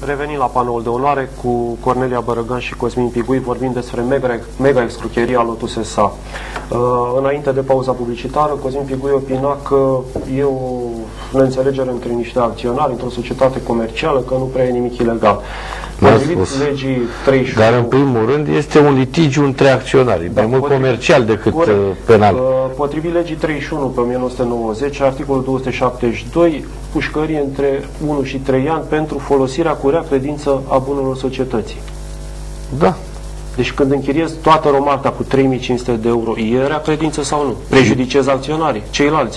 Revenim la panoul de onoare cu Cornelia Bărăgan și Cosmin Pigui, vorbim despre mega excrucheria Lotus S.A. Înainte de pauza publicitară, Cosmin Pigui opina că e o neînțelegere între niște acționari într-o societate comercială, că nu prea e nimic ilegal. Potrivit legii 31... Dar în primul rând este un litigiu între acționari, mai mult comercial decât penal. Potrivit legii 31 pe 1990, articolul 272, pușcărie între 1 și 3 ani pentru folosirea cu rea credință a bunurilor societății. Da. Deci când închiriezi toată romarca cu 3500 de euro, e rea credință sau nu? Prejudicezi acționarii, ceilalți.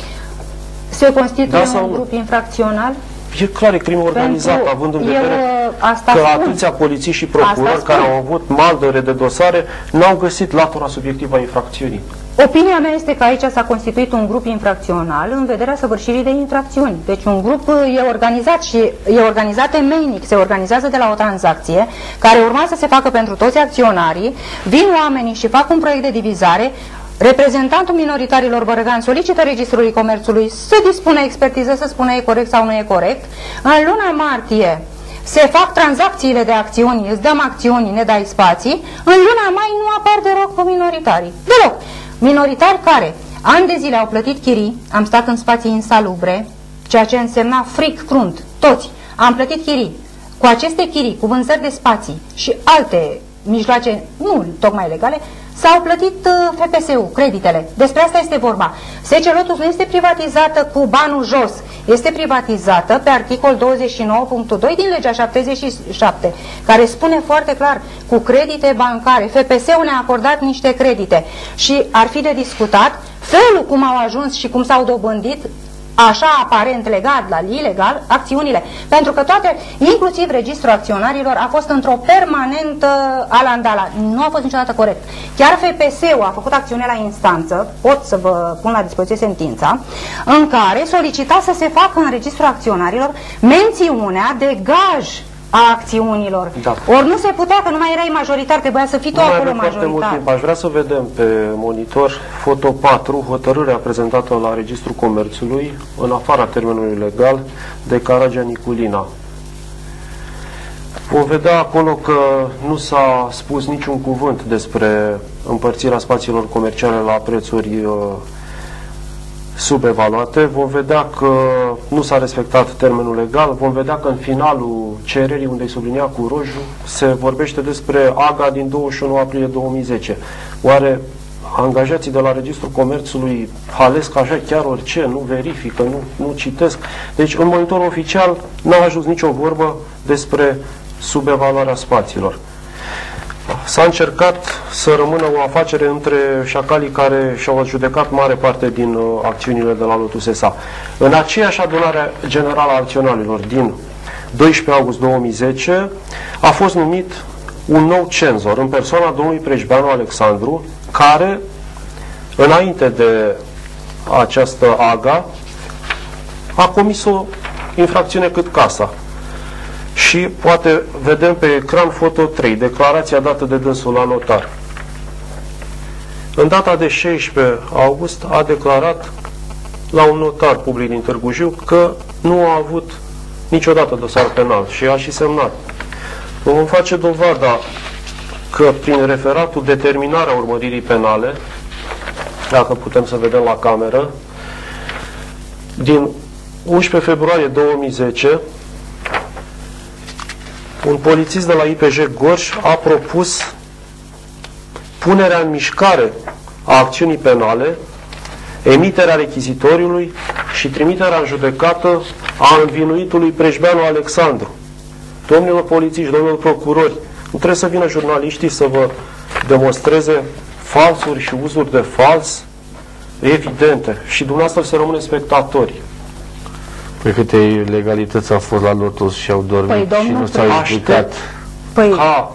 Se constituie un grup infracțional? E clar, e crimă organizată, având în vedere că atâția polițiști și procurori care au avut maldere de dosare n-au găsit latura subiectivă a infracțiunii. Opinia mea este că aici s-a constituit un grup infracțional în vederea săvârșirii de infracțiuni. Deci un grup e organizat și e organizat temeinic, se organizează de la o tranzacție care urma să se facă pentru toți acționarii, vin oamenii și fac un proiect de divizare. Reprezentantul minoritarilor Bărăgan solicită Registrului Comerțului să dispună expertiză, să spună e corect sau nu e corect. În luna martie se fac tranzacțiile de acțiuni, îți dăm acțiuni, ne dai spații. În luna mai nu apar deloc minoritarii. Deloc. Minoritari care ani de zile au plătit chirii, am stat în spații insalubre, ceea ce însemna fric crunt, toți. Am plătit chirii. Cu aceste chirii, cu vânzări de spații și alte mijloace nu tocmai legale, s-au plătit FPS-ul, creditele. Despre asta este vorba. SC Lotus nu este privatizată cu banul jos. Este privatizată pe articol 29.2 din legea 77, care spune foarte clar, cu credite bancare. FPS-ul ne-a acordat niște credite și ar fi de discutat felul cum au ajuns și cum s-au dobândit așa aparent legat la ilegal acțiunile, pentru că toate, inclusiv registrul acționarilor, a fost într-o permanentă alandala, nu a fost niciodată corect. Chiar FPS-ul a făcut acțiune la instanță, pot să vă pun la dispoziție sentința, în care solicita să se facă în registrul acționarilor mențiunea de gaj a acțiunilor. Da. Ori nu se putea, că nu mai erai majoritar, trebuia să fii tu acolo majoritar. Aș vrea să vedem pe monitor foto 4, hotărârea prezentată la Registrul Comerțului, în afara termenului legal, de Caragea Niculina. Vom vedea acolo că nu s-a spus niciun cuvânt despre împărțirea spațiilor comerciale la prețuri subevaluate. Vom vedea că nu s-a respectat termenul legal, vom vedea că în finalul cererii, unde îi sublinia cu roșu, se vorbește despre AGA din 21 aprilie 2010. Oare angajații de la Registrul Comerțului halesc așa chiar orice, nu verifică, nu citesc? Deci în monitorul oficial n-a ajuns nicio vorbă despre subevaluarea spațiilor. S-a încercat să rămână o afacere între șacalii care și-au adjudecat mare parte din acțiunile de la Lotus S.A. În aceeași adunare generală a acționarilor din 12 august 2010 a fost numit un nou cenzor în persoana domnului Preșbeanu Alexandru, care înainte de această AGA a comis o infracțiune cât casa. Și poate vedem pe ecran foto 3, declarația dată de dânsul la notar. În data de 16 august a declarat la un notar public din Târgu Jiu că nu a avut niciodată dosar penal și a și semnat. Vom face dovada că prin referatul determinarea urmăririi penale, dacă putem să vedem la cameră, din 11 februarie 2010, un polițist de la IPJ Gorj a propus punerea în mișcare a acțiunii penale, emiterea rechizitoriului și trimiterea în judecată a învinuitului Preșbeanu Alexandru. Domnilor polițiști, domnilor procurori, nu trebuie să vină jurnaliștii să vă demonstreze falsuri și uzuri de fals evidente și dumneavoastră să rămâne spectatori. Pe câte legalități au fost la Lotus și au dormit și nu s-au implicat. Ca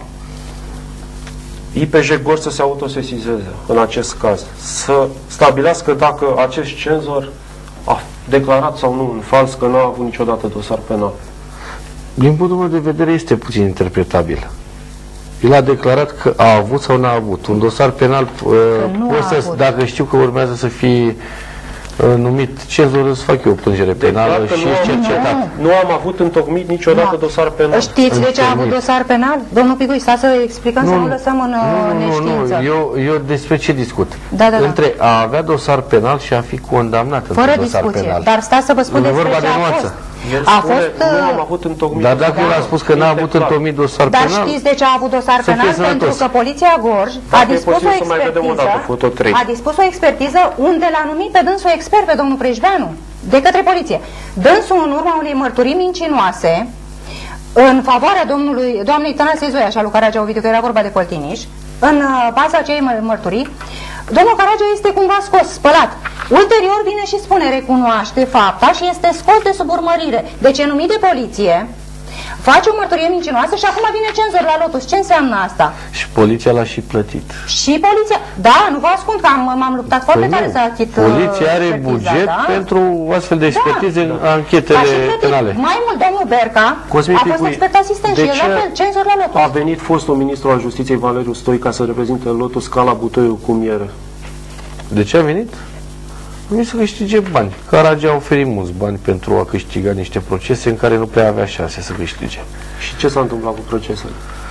IPJ Gorj să se autosesizeze în acest caz, să stabilească dacă acest cenzor a declarat sau nu în fals că nu a avut niciodată dosar penal. Din punctul meu de vedere este puțin interpretabil. El a declarat că a avut sau n-a avut. Un dosar penal, dacă știu că urmează să fie numit cenzor, să fac eu o plângere penală și cercetat. Nu am avut întocmit niciodată dosar penal. Știți de ce a avut dosar penal? Domnul Pigui, stați să explicăm, să nu lăsăm în neștiință. Eu despre ce discut? Da. Între a avea dosar penal și a fi condamnat fără discuție. Dar stați să vă spun despre ce a fost. Nu am avut întocmit. Dar dacă el a spus că n-a avut întocmit dosar penal... Dar știți de ce a avut dosar penal? Pentru că Poliția Gorj a dispus o expertiză unde l-a numit pe dânsul expert pe domnul Preșbeanu de către poliție. Dânsul, în urma unei mărturii mincinoase în favoarea doamnei Tănase Zoia și a lui Caragea Ovidiu, că era vorba de Păltiniș, în baza acelei mărturii, domnul Caragea este cumva scos, spălat. Ulterior vine și spune, recunoaște fapta și este scos de sub urmărire. Deci e numit de poliție, face o mărturie mincinoasă și acum vine cenzor la Lotus. Ce înseamnă asta? Și poliția l-a și plătit. Și poliția, da, nu vă ascund că m-am luptat foarte tare să achit poliția are buget pentru astfel de expertize în anchetele penale. Mai mult, domnul Berca a fost expert asistent și el la fel, cenzor la Lotus. A venit fostul ministru al Justiției Valeriu Stoica să reprezinte Lotus ca la butoiul cu miere. De ce a venit? Nu să câștige bani. Caragea a oferit mulți bani pentru a câștiga niște procese în care nu prea avea șanse să câștige. Și ce s-a întâmplat cu procesele?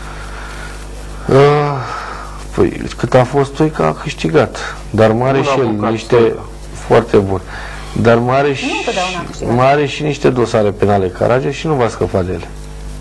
Păi, cât a fost Stoica, a câștigat. Dar mare și el niște... Foarte bun. Dar mare și niște dosare penale Caragea și nu va scăpa de ele.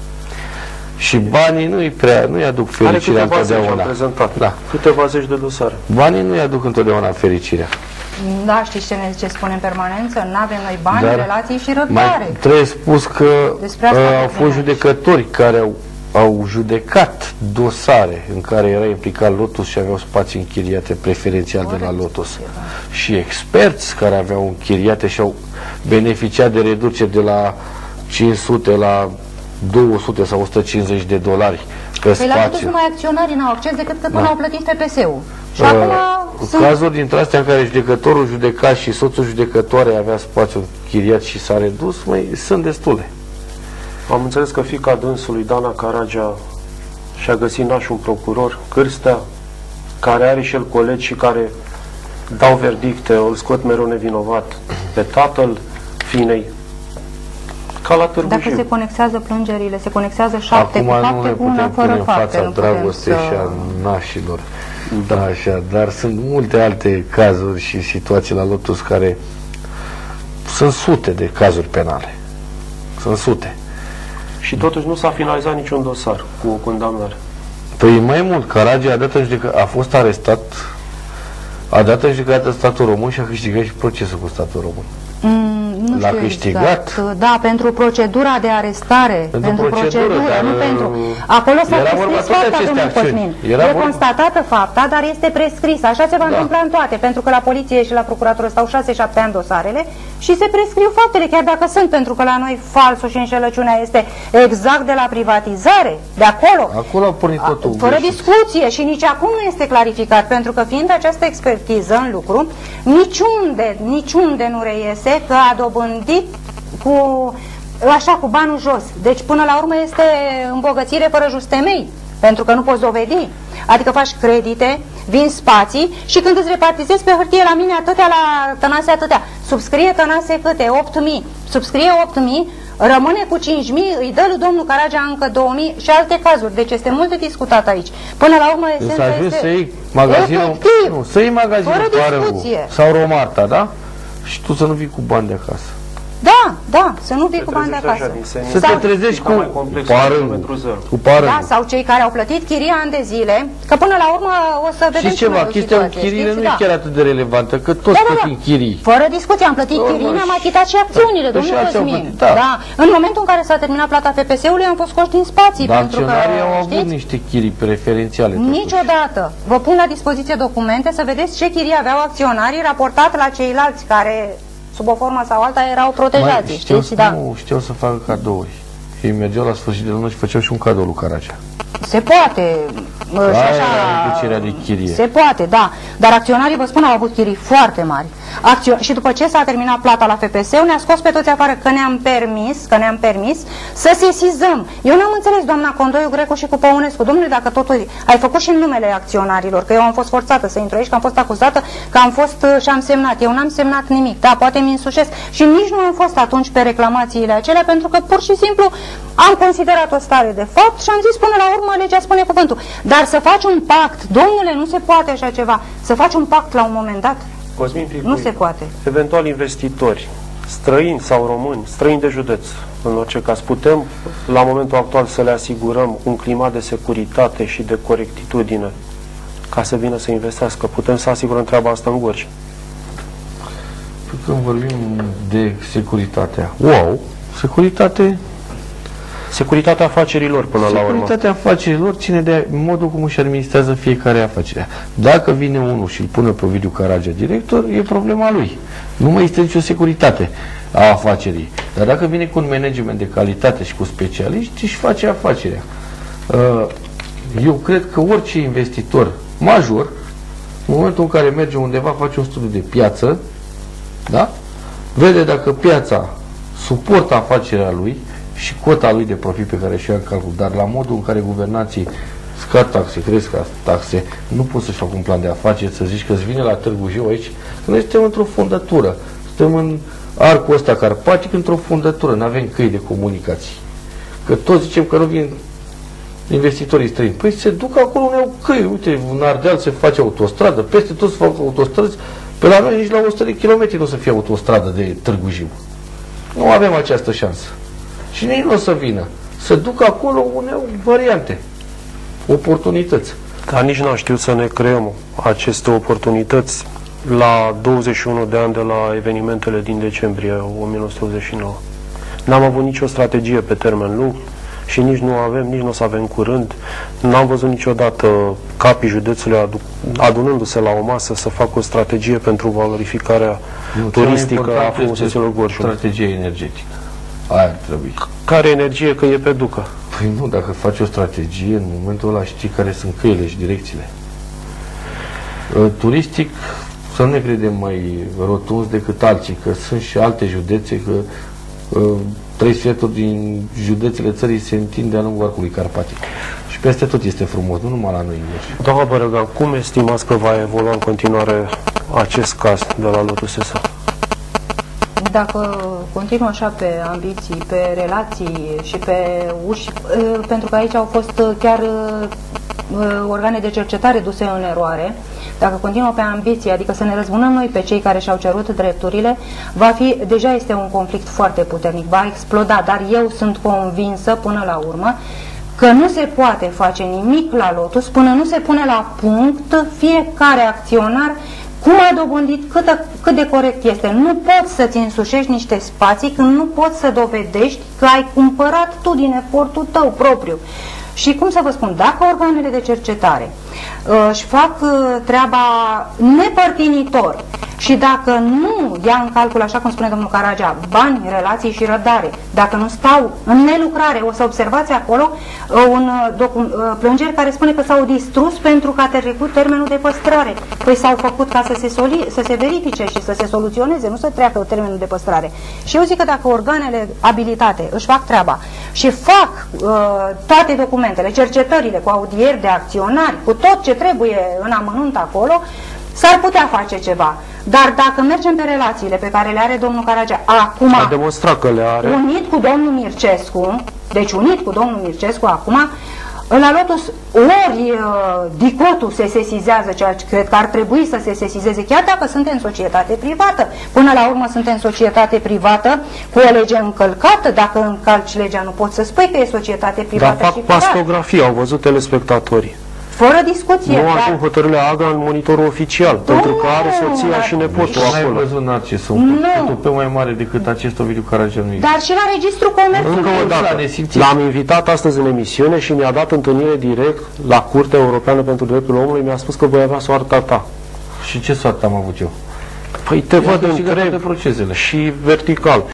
Și banii nu-i aduc fericirea întotdeauna. Da. Câteva zeci de dosare. Banii nu-i aduc întotdeauna fericirea. Da, știți ce spune în permanență? Nu avem noi bani, relații și răbdare. Trebuie spus că au fost judecători care au judecat dosare în care era implicat Lotus și aveau spații închiriate preferențial de la Lotus. Și experți care aveau închiriate și au beneficiat de reducere de la 500 la 200 sau 150 de dolari pe spațiu. Păi la Lotus numai acționarii n-au acces decât că până au plătit FPS-ul. Și cazuri dintre astea în care judecătorul judecat și soțul judecătoare avea spațiu închiriat și s-a redus, sunt destule. Am înțeles că fiica dânsului, Dana Caragea, și-a găsit nașul un procuror, Cârstea, care are și el colegi și care dau verdicte, îl scot mereu nevinovat pe tatăl fiinei. Ca la Târgu Jiu. Dacă se conexează plângerile, se conexează 7 cu fapte bună, fără fapte. Acum nu ne putem pune în fața dragostei și a nașilor. Da, așa, dar sunt multe alte cazuri și situații la Lotus care sunt sute de cazuri penale. Sunt sute. Și totuși nu s-a finalizat niciun dosar cu o condamnare. Păi mai mult, Caragea a fost arestat, a dat în judecată statul român și a câștigat și procesul cu statul român. Nu știu exact. Da, pentru procedura de arestare. Pentru procedură, nu pentru... Acolo s-a prescris fapta, domnul Cosmin. E constatată fapta, dar este prescrisă. Așa se va întâmpla în toate, pentru că la poliție și la procuratură stau 6-7 ani dosarele și se prescriu faptele, chiar dacă sunt, pentru că la noi falsul și înșelăciunea este exact de la privatizare, de acolo. Acolo a pornit totul. Fără discuție și nici acum nu este clarificat, pentru că fiind această expertiză în lucru, niciunde nu reiese că a dobândit cu banul jos. Deci până la urmă este îmbogățire fără just temei, pentru că nu poți dovedi. Adică faci credite, vinzi spații și când îți repartizezi pe hârtie la mine atâtea, la Tănase atâtea, subscrie Tănase câte? 8.000. Subscrie 8.000, rămâne cu 5.000, îi dă lui domnul Caragea încă 2.000 și alte cazuri. Deci este multe discutat aici. Până la urmă esența este să iei magazinul, să iei magazinul sau Romarta, da? Și tu să nu vii cu bani de acasă. Da, să nu vii cu bani de acasă. Să te trezești cu parângul. Da, sau cei care au plătit chirii ani de zile, că până la urmă o să vedem și ceva, chestia cu chiriile nu e chiar atât de relevantă, că toți plătim chirii. Fără discuție, am plătit chirii, ne-am achitat și acțiunile, domnul Cosmin. Da. În momentul în care s-a terminat plata FPS-ului, am fost scoși din spații. Dar acționarii au avut niște chirii preferențiale. Niciodată. Vă pun la dispoziție documente să vedeți ce chirii aveau acționarii raportat la ceilalți care sub o formă sau alta erau protejați. Știau să facă cadouri. Ei mergeau la sfârșit de lună și făceau și un cadou lui Caragea. Se poate. Și așa, reducerea de chirie. se poate, da. Dar acționarii, vă spun, au avut chirii foarte mari. Și după ce s-a terminat plata la FPS-ul, ne-a scos pe toți afară că ne-am permis să sesizăm. Eu n-am înțeles, doamna Condoiu, Greco și cu Păunescu. Domnule, dacă totul ai făcut și în numele acționarilor, că eu am fost forțată să intru aici, că am fost acuzată, că am fost și am semnat. Eu n-am semnat nimic. Da, poate mi însușesc. Și nici nu am fost atunci pe reclamațiile acelea, pentru că pur și simplu am considerat o stare de fapt și am zis până la urmă legea spune cuvântul. Dar să faci un pact, domnule, nu se poate așa ceva. Să faci un pact la un moment dat, Cosmin Picuie, nu se poate. Eventual investitori, străini sau români, străini de județ, în orice caz, putem la momentul actual să le asigurăm un climat de securitate și de corectitudine ca să vină să investească. Putem să asigurăm treaba asta în Gorj. Când vorbim de securitatea, Securitatea afacerilor până la urmă. Securitatea afacerilor ține de modul cum își administrează fiecare afacere. Dacă vine unul și îl pune pe Ovidiu Caragea director, e problema lui. Nu mai este nicio securitate a afacerii. Dar dacă vine cu un management de calitate și cu specialiști, își face afacerea. Eu cred că orice investitor major, în momentul în care merge undeva, face un studiu de piață, da? Vede dacă piața suportă afacerea lui și cota lui de profit pe care și-o ia în calcul, dar la modul în care guvernanții scad taxe, cresc taxe, nu poți să-și facă un plan de afaceri, să zici că îți vine la Târgu Jiu aici, că noi suntem într-o fundătură, suntem în arcul ăsta carpatic, într-o fundătură, nu avem căi de comunicații. Că toți zicem că nu vin investitorii străini. Păi se duc acolo unde au căi, uite, în Ardeal se face autostradă, peste tot se fac autostrăzi, pe la noi nici la 100 de kilometri nu o să fie autostradă de Târgu Jiu. Nu avem această șansă. Și nici nu o să vină. Să ducă acolo unde au variante, oportunități. Dar nici n-am știut să ne creăm aceste oportunități la 21 de ani de la evenimentele din decembrie 1989. N-am avut nicio strategie pe termen lung și nici nu avem, nici nu o să avem curând. N-am văzut niciodată capii județului adunându-se la o masă să facă o strategie pentru valorificarea turistică a frumuseților Gorjului. Strategie energetică. Aia ar trebui. Care energie, că e pe ducă? Păi nu, dacă faci o strategie, în momentul ăla știi care sunt căile și direcțiile. Turistic, să nu ne credem mai rotunzi decât alții, că sunt și alte județe, că 3/4 din județele țării se întind de-a lungul arcului carpatic. Și peste tot este frumos, nu numai la noi. Doamna Bărăgan, cum estimați că va evolua în continuare acest caz de la Lotus S.A.? Dacă continuă așa pe ambiții, pe relații și pe uși, pentru că aici au fost chiar organe de cercetare duse în eroare, dacă continuă pe ambiții, adică să ne răzbunăm noi pe cei care și-au cerut drepturile, deja este un conflict foarte puternic, va exploda, dar eu sunt convinsă până la urmă că nu se poate face nimic la Lotus până nu se pune la punct fiecare acționar cum a dobândit, cât de corect este. Nu poți să-ți însușești niște spații când nu poți să dovedești că ai cumpărat tu din efortul tău propriu. Și cum să vă spun, dacă organele de cercetare își fac treaba nepărtinitor și dacă nu ia în calcul, așa cum spune domnul Caragea, bani, relații și răbdare, dacă nu stau în nelucrare, o să observați acolo plângeri care spune că s-au distrus pentru că a trecut termenul de păstrare. Păi s-au făcut ca să se verifice și să se soluționeze, nu să treacă termenul de păstrare. Și eu zic că dacă organele abilitate își fac treaba și fac toate documentele, cercetările cu audieri de acționari, cu tot ce trebuie în amănunt acolo, s-ar putea face ceva. Dar dacă mergem pe relațiile pe care le are domnul Caragea acum, a demonstrat că le are, unit cu domnul Mircescu, deci unit cu domnul Mircescu acum, la Lotus ori dicotul se sesizează, ceea ce cred că ar trebui să se sesizeze, chiar dacă suntem în societate privată. Până la urmă suntem în societate privată cu o lege încălcată. Dacă încalci legea, nu poți să spui că e societate privată. Dar fac pastografie, au văzut telespectatorii. Fără discuție. Nu acum hotărârea AGA în monitorul oficial, pentru că are soția și nepotul acolo. Nu ai văzut Narcis, un pe mai mare decât acest Ovidiu Caragea nu Dar și la registrul comerțului. Încă o dată, l-am invitat astăzi în emisiune și mi-a dat întâlnire direct la Curtea Europeană pentru Drepturile Omului, mi-a spus că voi avea soarta ta. Și ce soartă am avut eu? Păi te văd întreb și vertical.